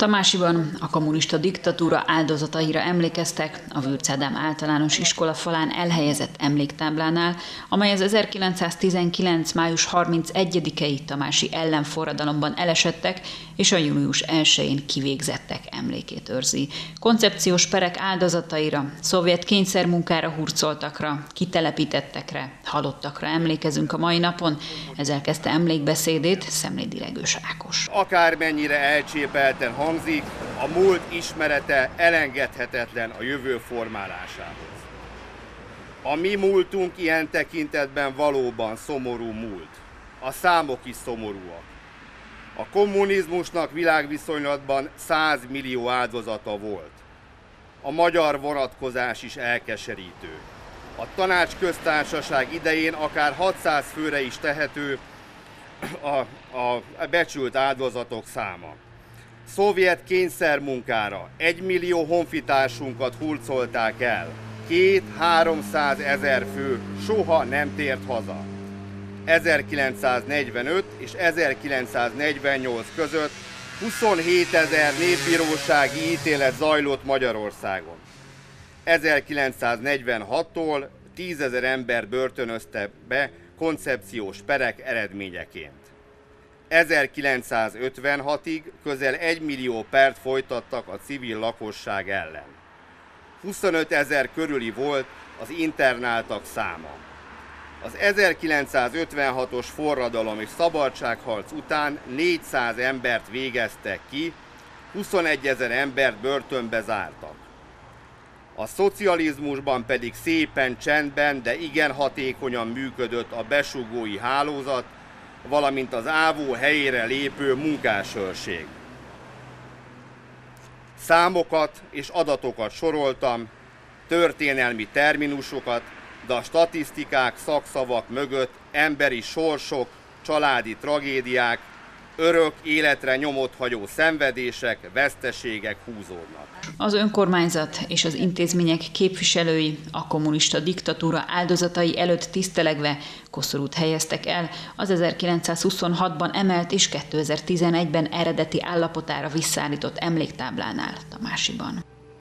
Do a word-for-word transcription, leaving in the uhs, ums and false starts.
Tamásiban a kommunista diktatúra áldozataira emlékeztek a Würz Ádám általános iskola falán elhelyezett emléktáblánál, amely az ezerkilencszáztizenkilenc. május harmincegyedikei tamási ellenforradalomban elesettek és a július elsején kivégzettek emlékét őrzi. Koncepciós perek áldozataira, szovjet kényszermunkára hurcoltakra, kitelepítettekre, halottakra emlékezünk a mai napon. Ezzel kezdte emlékbeszédét Szemlédi Regős Ákos. Akármennyire elcsépelten hangzik, a múlt ismerete elengedhetetlen a jövő formálásához. A mi múltunk ilyen tekintetben valóban szomorú múlt. A számok is szomorúak. A kommunizmusnak világviszonylatban száz millió áldozata volt. A magyar vonatkozás is elkeserítő. A tanácsköztársaság idején akár hatszáz főre is tehető a, a becsült áldozatok száma. Szovjet kényszermunkára egymillió honfitársunkat hurcolták el. Két-háromszáz ezer fő soha nem tért haza. ezerkilencszáznegyvenöt és ezerkilencszáznegyvennyolc között huszonhétezer népbírósági ítélet zajlott Magyarországon. ezerkilencszáznegyvenhattól tízezer ember börtönözte be koncepciós perek eredményeként. ezerkilencszázötvenhatig közel egymillió pert folytattak a civil lakosság ellen. huszonöt ezer körüli volt az internáltak száma. Az ezerkilencszázötvenhatos forradalom és szabadságharc után négyszáz embert végeztek ki, huszonegyezer embert börtönbe zártak. A szocializmusban pedig szépen csendben, de igen hatékonyan működött a besugói hálózat, valamint az ávó helyére lépő munkásőrség. Számokat és adatokat soroltam, történelmi terminusokat, de a statisztikák, szakszavak mögött emberi sorsok, családi tragédiák, örök életre nyomot hagyó szenvedések, veszteségek húzódnak. Az önkormányzat és az intézmények képviselői a kommunista diktatúra áldozatai előtt tisztelegve koszorút helyeztek el az ezerkilencszázhuszonhatban emelt és kétezer-tizenegyben eredeti állapotára visszaállított emléktáblánál Tamásiban.